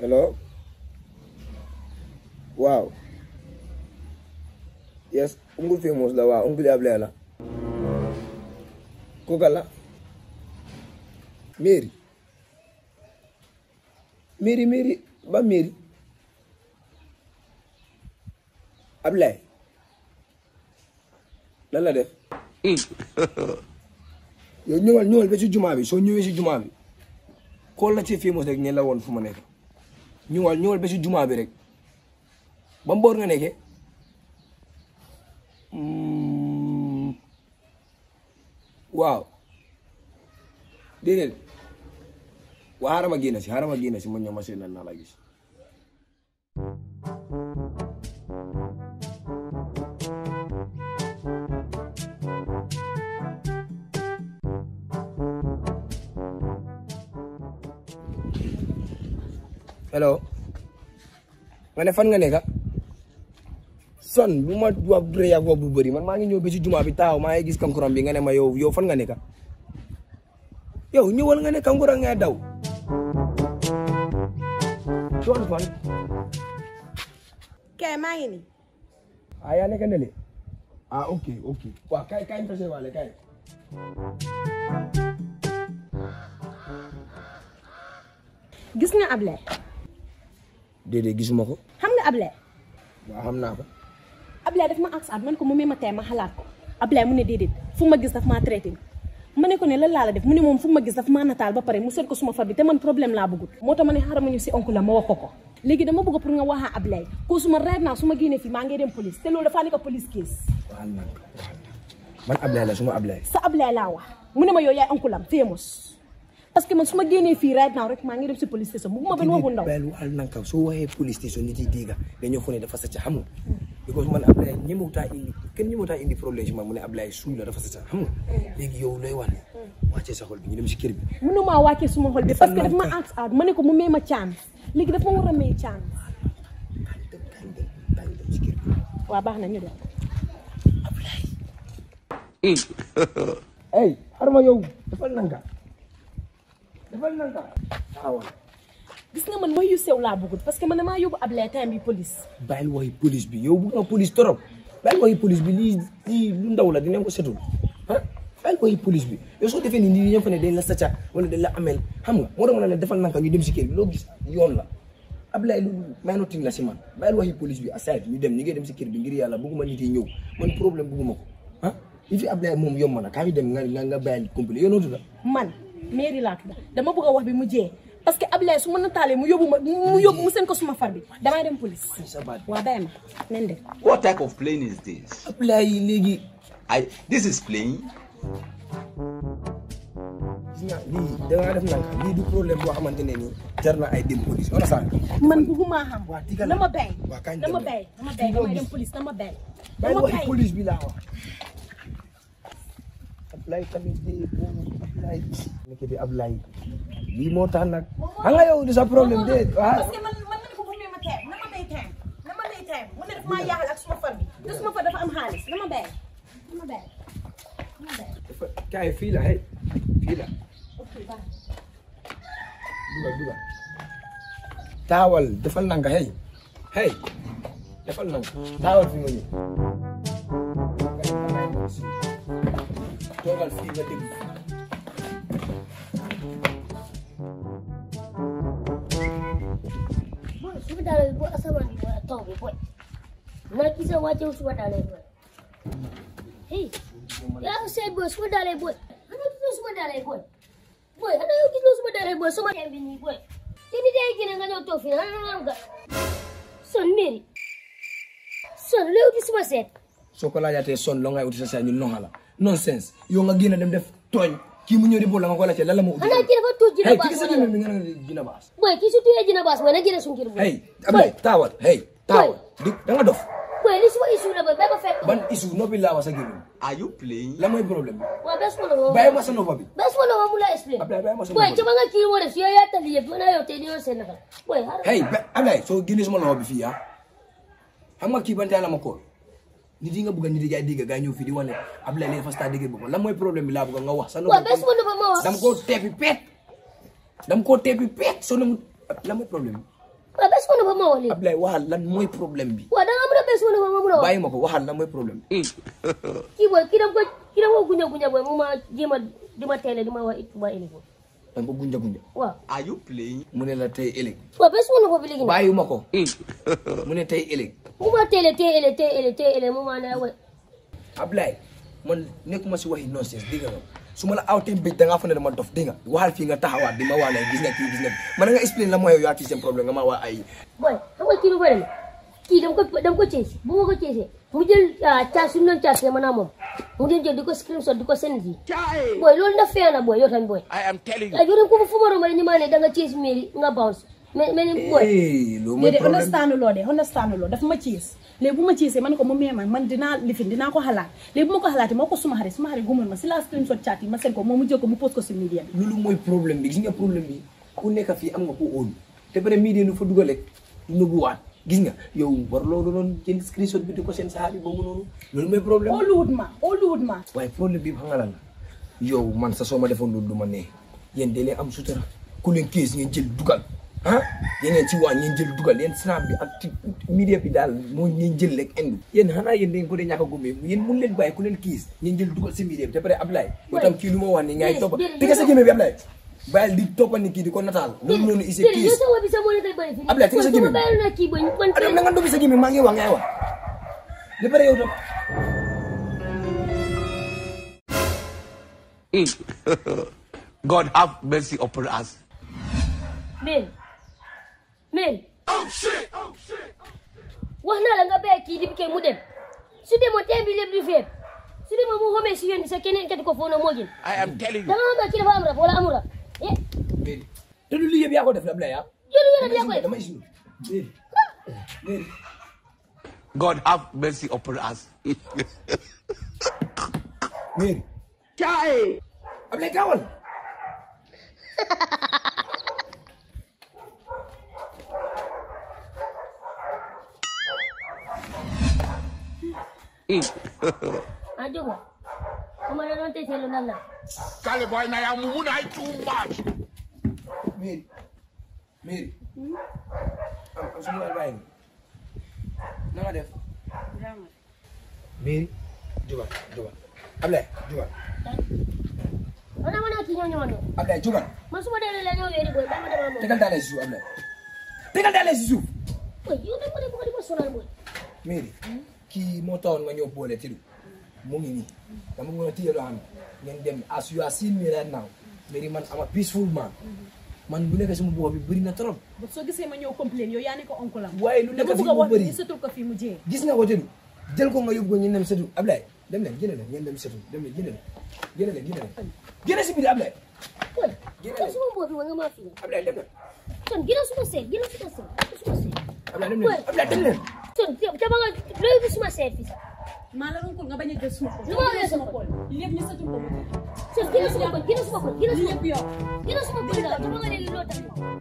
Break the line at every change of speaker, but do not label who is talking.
Hello? Wow. Yes, Uncle famous la wow, Uncle Ablie la. Kokala? Mary. Mary, ba Mary. Ablie. Lan la def? Yow ñëwal ba ci juma bi, soo ñëwee ci juma bi. Kool la ci famous rek ñe la woon fu ma nekk. ñëwal ba ci juma bi rek. Ba mboor nga nekkee? Waaw. Déedéet. Waa xaaral ma génn si ma ñëw ma seen naa la gis. Hello. Nga ne fan nga nekk? Son bu ma wax rëy ak wax bu bëri man maa ngi ñëw ba ci juma bi taxaw maa ngi gis kankuram bi nga ne ma yow fan nga nekk? Yow ñëwal nga ne kankura ngay daw. Doon fan?
Kay maa ngi nii.
Ah yaa nekk ne le? Ah ok. Waaw kay ñu tase waale kay.
Gis nga Ablie.
Déedéet gisuma ko.
Xam nga Ablie.
Waaw xam naa ko.
Ablie daf ma ax man ko mu may ma tee ma xalaat ko. Ablie mu ne déedéet fu ma gis daf maa traité. ma ne ko ne lan laa la def mu ne moom fu ma gis daf maa nataal ba pare mu seet ko suma far bi te man problème laa bëggut. moo tax ma ne xaaral ma ñu si oncle la ma wax ko. léegi dama bëgg pour nga waxaa Ablie ko suma reer naa su ma génnee fii maa ngi dem police te loolu dafaa nekk police case.
man Ablie la suma Ablie.
sa Ablie laa wax mu ne ma yow yaay oncle am famous. parce que man su ma génnee fii right now rek maa ngi dem si police station bugguma benn waxu ndaw.
wal nanka soo waxee police station nit yi diiga dañoo foog ne dafa sacca xam nga. because man Ablie kenn ñemewutaa indi problème si man mu ne Ablie suul la dafa sacca xam nga. léegi yow looy wax ne wàccee sa xol bi ñu dem si kër bi.
mënumaa wàccee suma xol bi parce que daf ma ask out ma ne ko mu may ma chance léegi daf ma war a may chance.
kañ dem si kër bi.
waaw baax na ñu dem.
hey xarma yow defal nanka.
gis nga man mooy yu sew laa bëggut parce que man damaa yóbbu Ablie time bi police.
bàyyil waxi police bi yow bëgg nga police trop bàyyil waxi police bi lii lu ndaw la dinañ ko setul ah bàyyil waxi police bi yow soo defee ni nit ñi fa ne dañ la sacca wala dañ la amel xam nga moo tax ma ne la defal nanka ñu dem si kër bi loo gis yoon la Ablie lu maynotin la si man bàyyil waxi police bi aside ñu dem ñu ngi dem si kër bi ngir yàlla bëgguma nit yi ñëw man problème bëgguma ko ah li fi Ablie moom yomb na kaa ñu dem nga bàyyil complet yow nootu la
man Mary laa tudd dama bëgg a wax bi mu jee parce que Ablie su ma nataalee mu yóbbu mu seen ko suma far bi damay dem police. waaw bàyyi ma nen de.
What type of plane is this?
Ablie léegi.
This is plane.
gis nga lii da ngaa def nanka lii du problème boo xamante ne nii jar na ay dem police on a saa.
man bëgguma xam.
waa digal
na ma béy.
waa kañ
na ma béy damay dem police na ma béy.
bàyyi waxi police bi laa wax. Ablie tamit de Ablie nekk di Ablie lii moo tax nag xam nga yow du sa problème de
parce que man ko bu ma teem na ma may teem mu ne daf maa yaaxal ak suma far bi te suma far dafa am xaalis na ma béy
kaay fii la fii la
ok baax
dugal taawal defal nanka defal nanka taawal fi nga ñëw toogal fii nga déglu
suba daal boo asamaan bi wala taw bi boy ma gis wàcce suba daal boy hey yaa seet boy suba daal boy ana gis suba daal boy ana yow gis suba daal boy sama bi nii boy te ni day gën nga ñëw toog fii ana nga son Mary son léegi gis ma seet
soo ko laajaatee son loo ngay uti sa saa ñu longa la nonsense yow nga génn dem def tooñ kii mu ñëw di boole nga ko laajte lan la ma uti.
xanaa kii dafa tuut jina baas
kii sa jina bi nga ne jina baas.
boy kii su tuyee jina baas mooy na jëlee suñu kër bu.
Ablie taawal taawal da nga dof.
boy li suma issue la boy ba fekk.
ban issue noppi laa wax sa gémmiñ.
Are you playing?
la mooy problème bi.
waaw bés ma la woo.
bàyyi ma sa noppa bi.
bés ma la woo mu la expliqué.
Ablie bàyyi ma sa
boy
noppa bi.
ci ma nga kii woo def si yow yaa tali yëpp mën naa yow tey di yow seen naka boy.
Ablie soo génnee suma loxo bi fii xam nga kii bante la ma kool nit yi nga bëgg nit yi jaay digga gaa ñëw fii di wane Ablie léegi fas taa dégg boppam lan mooy problème bi laa bëgg nga wax sa
waaw bés ma la ma wax.
dama koo teppi peet soo ne lan mooy problème bi
ma wax léegi.
Ablaye waxal lan mooy problème bi.
waaw da nga mën a bés wala ma mën a wax.
bàyyi ma ko waxal lan mooy problème bi.
kii booy kii dama ko guña booy mu ma jéem a di ma teele di ma wax it ma ëllëg.
da nga ko gunja.
waaw.
Are you playing?
mu ne la tey ëllëg.
waaw bés wala ko bi léegi nag.
bàyyi ma ko. mu ne tey ëllëg.
mu ma teele tey ëllëg mu ma ne wa.
Ablaye man nekkuma si waxi nonsense dégg nga su ma la awtee mbéj da ngaa fa ne dama dof dégg nga waxal fii nga taxawaat di ma wax ne gis nga kii gis nga man nga explain la mooy yow yaa kii seen problème nga ma wax ay.
boy xam nga kii lu bëri la kii dama ko ceesi bu ma ko ceesee mu jël caas suñu doon caasee maanaam moom mu dem jël di ko screenshot di ko send yi boy loolu daf fee na boy yow tamit boy. I am telling you. yow ko fu ma romb ni ma ne da nga ceesi mairie nga bounce mais ni boy.
loolu mooy problème
understand loo dafa ma cees léegi bu ma ceesee man ko mu meema man dinaa lifin dinaa ko xalaat léegi bu ma ko xalaatee moo ko suma xarit gumul ma si la screenshot chat yi ma seen ko moom mu jël ko mu post ko si media bi.
loolu mooy problème bi gis nga problème bi ku nekk fii am nga ko óolu te pare media nu fa dugal rek nëbbuwaat gis nga yow war loolu noonu jël screenshot bi di ko seen saxaar yi boobu noonu loolu mooy problème. Hollywood ma waaye problème bi xam nga lan la yow man sa soo ma defoon loolu du ma nee yéen da leen am sutura ku leen kees ngeen jël dugal ah yéen ci waa ngeen jël dugal yéen snap bi ak media bi daal moo ngeen jël rek indi yéen xanaa yéen dañ ko dee ñàkk a gomee yéen mun leen bàyyi ku leen kiis ngeen jël dugal si media bi te pare Ablaye yow tam kii lu ma wax ni ngay toppa tega sa gémé bi Ablaye bàyyil di toppa ni kii di ko nataal loolu noonu ise kiis Ablaye tega sa gémé adam na nga ndobi sa gémé maa ngi wax ngay wax de pare yow tam
God have mercy upon us.
Men. Oh shit. Wax naa la nga bàyyi kii di bi kay mu dem su demoon tey bi lépp di fépp su demoon mu xamee si yoon bi sa keneen kat ko foo na moo gën.
I am telling you.
da nga xam ne kii dafa am rab wala amul rab.
te lu lii yëpp yaa ko def la Ablaye ah. dama isi
God have mercy upon us.
Mary.
Chai.
Ablaye gaawal.
Aduh, kemana nanti saya nana?
Kali boy na yang mumunai too much.
Mary. Am semua baik. Nama def. Mary, coba. Ablaye, coba.
Mana kinyo.
Ablaye, coba.
Masuk ada lelenya weri boy, bang ada mama.
Tegal dale susu Ablaye. Tegal dale susu.
Boy, you nak bukan di personal boy.
Mary. Kii moo tawoon nga ñëw boole ci mu ngi nii dama mën a téye loo xam ne ngeen dem as you are seeing me right now Mary man am a peaceful man man bu nekk sama bopp bi bëri na trop.
ba soo gisee ma ñëw complain yow yaa ne ko oncle am.
waaye lu nekk fi mu bëri
ñu setul ko fii mu jee.
gis nga ko tëdu jël ko nga yóbbu ko ñu dem setul Ablaye dem leen génne leen ngeen dem setul dem leen génne leen génne si biir Ablaye.
Génne suma bopp bi wa nga maa fi.
Ablaye dem leen.
Son génne suma seet.
Ablaye dem leen Ablaye dem leen.
Son coba nga loolu bi suma seet fi.
maa la oncle nga bañ a jël suma ko.
lu ma weesoo
suma ko lépp ñu setul ko mu jee.
Son génne suma ko.
lépp yow.
Génne suma ko daal coba nga ne loo tax.